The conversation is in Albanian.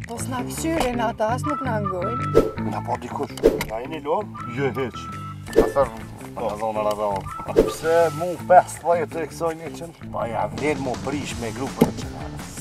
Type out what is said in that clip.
Po s'na këshyr Renata, as nuk na ngojnë. Na po dikush. Na jeni lom? Jo hiç. Pasër, Pse mu 50 e kësoj 100? Pa ja vlen mu prish me grupën.